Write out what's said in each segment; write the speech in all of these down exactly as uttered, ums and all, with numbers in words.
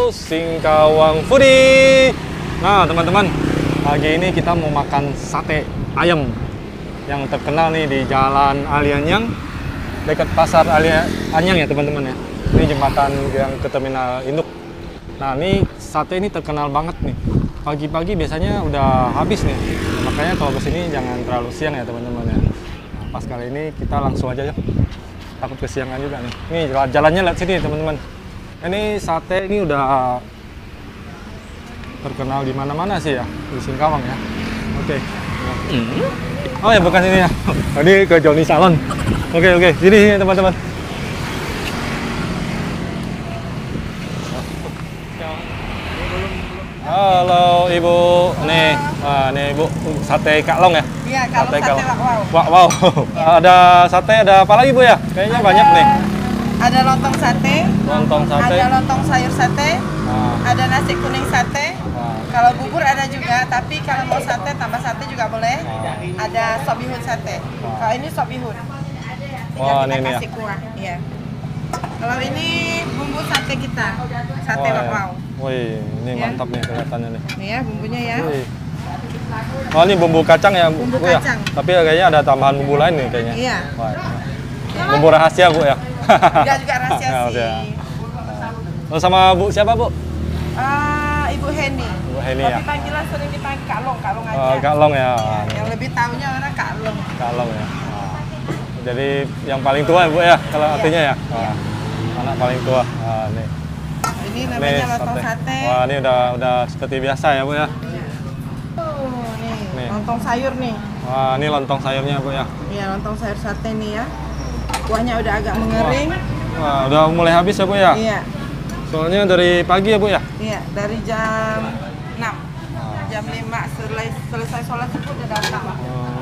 Singkawang Foodie. Nah teman-teman, pagi ini kita mau makan sate ayam yang terkenal nih di Jalan Alianyang, dekat Pasar Alianyang ya teman-teman ya. Ini jembatan yang ke Terminal Induk. Nah ini sate ini terkenal banget nih. Pagi-pagi biasanya udah habis nih. Makanya kalau kesini jangan terlalu siang ya teman-teman ya. Nah, pas kali ini kita langsung aja yuk. Takut kesiangan juga nih. Nih jalannya lihat sini teman-teman. Ini sate ini udah terkenal di mana-mana sih ya di Singkawang ya. Oke. Oh ya bukan ini ya. Tadi ke Joni Salon. Oke oke. Sini teman-teman. Halo Ibu. Nih, ah, nih Ibu sate Kak Long ya? Iya, kalau sate, sate Wak Wow. Wak Wow. Ya. Ada sate, ada apa lagi Bu ya? Kayaknya ada, banyak nih. Ada lontong sate. Lontong sate. Ada lontong sayur sate. Ah. Ada nasi kuning sate. Ah. Kalau bubur ada juga, tapi kalau mau sate tambah sate juga boleh. Ah. Ada sop bihun sate. Ah. Kalau ini sop bihun. Tinggal oh, kita ini kasih ya. kuah. Iya. Kalau ini bumbu sate kita, sate Wak Wow. Wih, ini ya. Mantap nih kelihatannya nih. Nih ya bumbunya ya. Wih. Oh ini bumbu kacang ya bumbu Bu kacang. Ya? Tapi kayaknya ada tambahan bumbu lain nih kayaknya. Iya. Wah, bumbu rahasia Bu ya? Enggak juga rahasia sih. Nah. Sama Bu siapa Bu? Uh, Ibu Heni. Ibu Heni Tapi ya. panggilan sering dipanggil Kak Long, Kak Long aja. Oh, Kak Long ya. Ya. Yang lebih tahunya orang Kak Long. Kak Long ya. Nah. Jadi yang paling tua ya Bu ya kalau iya. Artinya ya. Nah. Anak paling tua. Nah, nih. Ini namanya nih, lontong sate. sate. Wah, ini udah udah seperti biasa ya, Bu ya. Oh, nih, nih. Lontong sayur nih. Wah, ini lontong sayurnya, Bu ya. Iya, lontong sayur sate nih ya. Kuahnya udah agak mengering. Wah, Wah udah mulai habis ya, Bu ya? Iya. Soalnya dari pagi ya, Bu ya? Iya, dari jam enam. Jam lima selesai selesai sholat subuh udah datang. Hmm.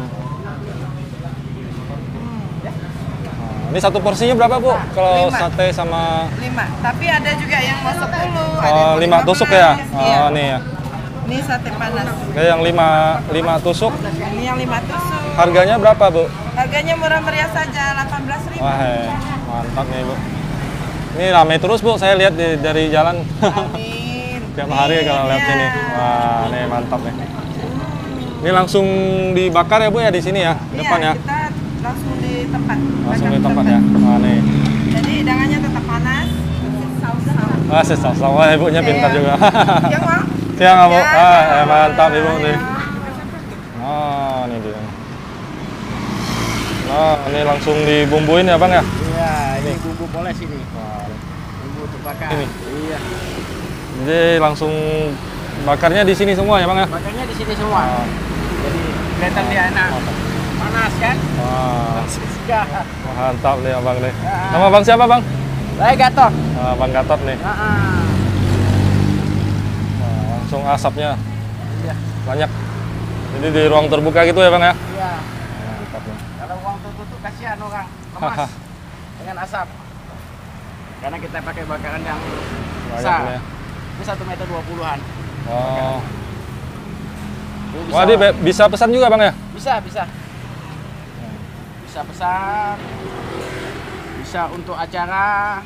Ini satu porsinya berapa Bu? Nah, kalau lima. Sate sama lima. Tapi ada juga yang mau sepuluh. Oh, ada yang lima tusuk ya? Oh, iya. Nih ya. Ini sate panas. Kayak yang lima lima tusuk. Ini yang lima tusuk. Harganya berapa Bu? Harganya murah meriah saja, delapan belas ribu. Wah, he. Mantap nih Bu. Ini ramai terus Bu, saya lihat di, dari jalan. Amin. Tiap hari kalau lihat sini. Wah, nih mantap nih. Ini langsung dibakar ya Bu ya di sini ya, iya, depan ya. Kita langsung di tempat. Langsung di tempat, tempat ya. Wah, nih. Jadi hidangannya tetap panas. Saus-saus. Ah, saus-saus. Wah, Ibunya ya, pintar ya. juga. Siang, Pak. Siang, Bu. Ya, ah, ya, mantap Ibu nih. Oh, ini dia. Nah, ini langsung dibumbuin ya, Bang ya? Iya, ini bumbu poles ini. Wah. Bumbu terbakar. Ini. Iya. Jadi langsung bakarnya di sini semua ya, Bang ya? Bakarnya di sini semua. Oh. Jadi kelihatan dia enak. Panas kan? Wah. Wah, mantap nih Abang nih. Ya. Nama Bang siapa Bang? Saya Gatot. Nah, Bang Gatot nih. Ya. Nah, langsung asapnya iya. Banyak. Jadi di ruang terbuka gitu ya Bang ya? Iya. Mantap nih. Kalau ruang tertutup kasihan orang lemas dengan asap. Karena kita pakai bakaran yang besar. Ya. Ini satu meter dua puluhan. Oh. Wah, dia bisa pesan juga Bang ya? Bisa, bisa. Bisa pesan, bisa untuk acara.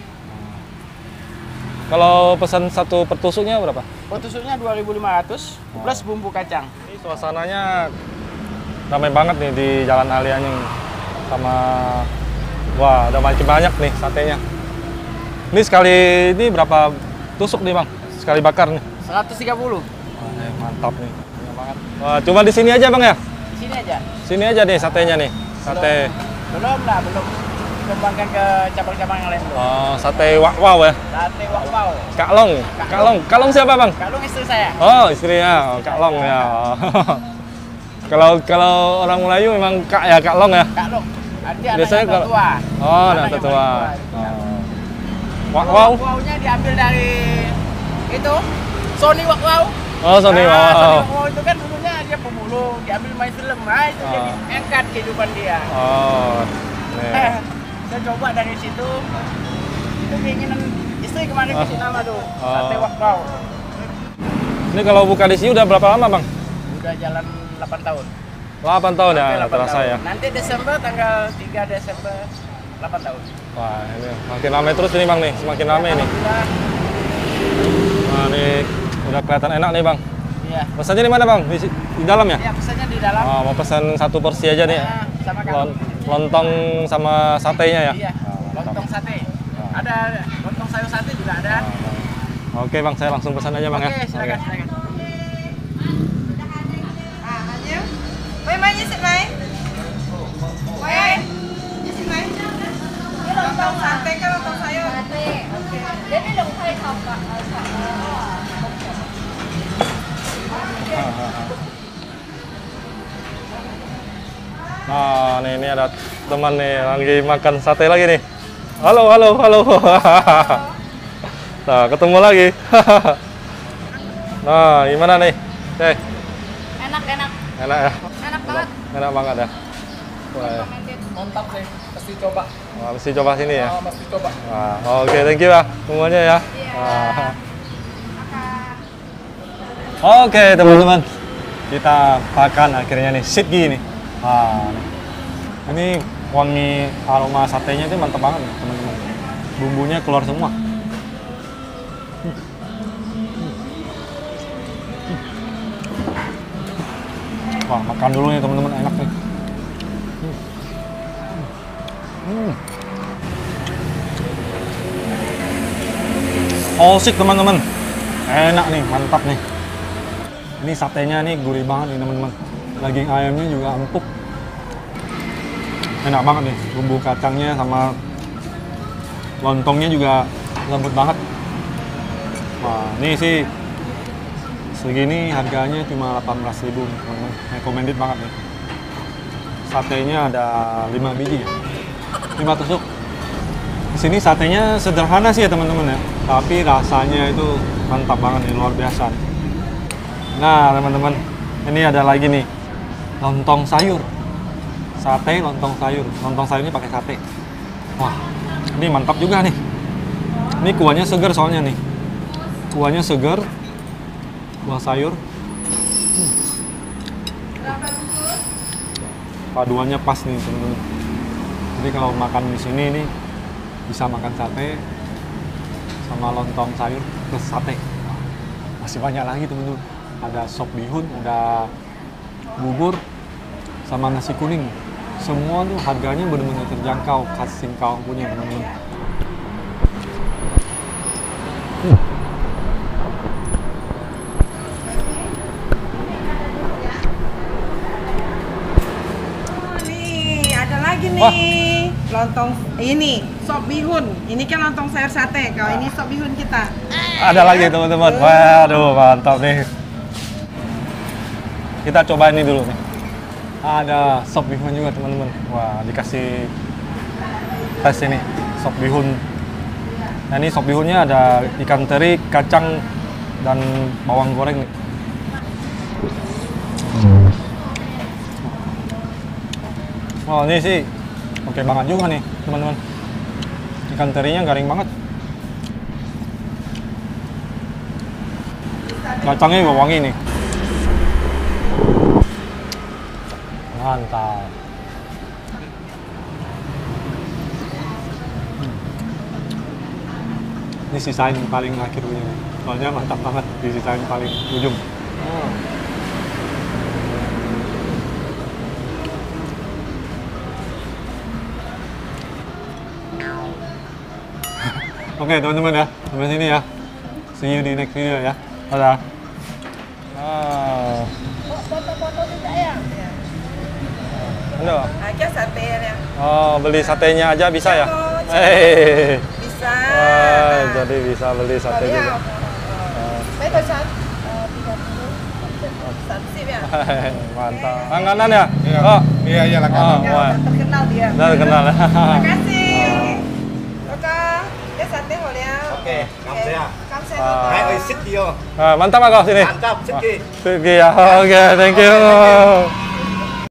Kalau pesan satu pertusuknya berapa? Pertusuknya dua ribu lima ratus plus bumbu kacang. Ini suasananya ramai banget nih di Jalan Alianyang sama wah, ada makin banyak nih satenya. Ini sekali ini berapa tusuk nih Bang? Sekali bakar nih? seratus tiga puluh. Wah, eh, mantap nih. Banget. Wah, cuma di sini aja Bang ya? Di sini aja. Sini aja nih satenya nih. Sate. Belum, belum lah, belum kembangkan ke cabang-cabang yang lain belum. Oh, sate Wak Wow ya? Sate Wak Wow. Kak Long. Kak, Kak Long. Kak Long siapa Bang? Kak Long istri saya. Oh, istrinya. Oh, Kak Long ya. Kalau kalau orang Melayu memang Kak ya, Kak Long ya? Kak Long. Nanti biasanya kalau tua. Oh, anak tua. Oh. Wak Wow. Wak Wow-nya diambil dari itu Sony Wak Wow. Oh, Sony Wow. Nah, Sony Wak Wow itu kan dulunya dia pemulung, diambil main film. Nah, itu oh. Jadi angkat kehidupan dia. Oh. Eh, saya coba dari situ. Itu keinginan istri kemarin oh. Kasih nama tuh. Oh. Sate Wak Wow. Ini kalau buka di sini udah berapa lama, Bang? Udah jalan delapan tahun. delapan tahun ya, terasa ya. Nanti Desember tanggal tiga Desember delapan tahun. Wah, ini makin ramai terus ini Bang nih, semakin ramai ini. Nah, ini udah kelihatan enak nih bang. Iya. Pesannya di mana bang? Di, di dalam ya? Iya, pesannya di dalam. Oh, mau pesan satu porsi aja nih. Nah, sama kamu. Lon- lontong sama satenya ya? Iya, lontong sate. Ada lontong sayur sate juga ada. Oke bang, saya langsung pesan aja bang ya. Oke, silakan, silakan. À, mà nhớ. Mấy mấy với xịt này. Quay. Với xịt này. Cái lontong sate, cái lontong sayur. Jadi long thay không ạ? Nah, nih, ini ada teman nih lagi makan sate lagi nih. Halo, halo, halo. Nah, ketemu lagi. Nah, gimana nih? Cek. Enak, enak. Enak ya? Enak banget. Enak banget ya? Wah, ya. Mantap sih, mesti coba. Wah, mesti coba sini ya? Oh, mesti coba. Wah, oke, thank you ya semuanya ya. Iya. Wah. Oke, teman-teman. Kita makan akhirnya nih, sitgi nih. Nah, ini wangi aroma satenya itu mantap banget nih, teman-teman. Bumbunya keluar semua. Hmm. Hmm. Wah, makan dulu nih teman-teman, enak nih. Hmm. Hmm. Osik teman-teman, enak nih, mantap nih. Ini satenya nih gurih banget nih teman-teman. Daging ayamnya juga empuk. Enak banget nih, bumbu kacangnya sama lontongnya juga lembut banget. Wah, ini sih segini harganya cuma delapan belas ribu teman-teman. Recommended banget nih. Satenya ada lima biji ya. lima tusuk. Di sini satenya sederhana sih ya teman-teman ya, tapi rasanya itu mantap banget nih, luar biasa. Nah teman-teman, ini ada lagi nih lontong sayur, sate lontong sayur. Lontong sayur ini pakai sate. Wah, ini mantap juga nih. Ini kuahnya segar soalnya nih, kuahnya segar, kuah sayur. Hmm. Paduannya pas nih teman-teman. Jadi kalau makan di sini nih bisa makan sate sama lontong sayur plus sate. Wah, masih banyak lagi teman-teman. Ada sop bihun, ada bubur, sama nasi kuning. Semua tuh harganya benar-benar terjangkau, khas Singkau punya teman-teman. Hmm. Nih, ada lagi nih. Wah. Lontong ini, sop bihun. Ini kan lontong sayur sate. Kalau ini sop bihun kita. Ada lagi teman-teman. Waduh, mantap nih. Kita coba ini dulu nih. Ada sop bihun juga teman-teman. Wah, dikasih tes ini sop bihun. Nah, ini sop bihunnya ada ikan teri, kacang, dan bawang goreng nih. Wah, ini sih oke banget juga nih teman-teman. Ikan terinya garing banget. Kacangnya juga wangi nih. Mantap. Hmm. Ini sisain paling akhir punya. Soalnya mantap banget, disisain paling ujung. Oh. Oke teman-teman ya, sampai sini ya. See you di next video ya. Dadah. Ah. Foto-foto juga ya? Halo. Aja sate ya. Oh, beli satenya aja bisa ya? Bisa. Hei. Bisa. Wah, Nah. jadi bisa beli sate Kalau juga. ya, mấy tô sắn? Sắn sip ya? Mantap. Langganan ya? Iya. Oh, Iya, iya oh, langganan. Ya, wah. udah terkenal dia. Udah terkenal. Terima kasih. Oke, ya sate boleh. Oke, kamsahamnida. Kamsahamnida. Ah. Hai, oi sit yo. Ah, mantap Kak sini. Mantap, sit ki. Segi ya. Oke, thank you.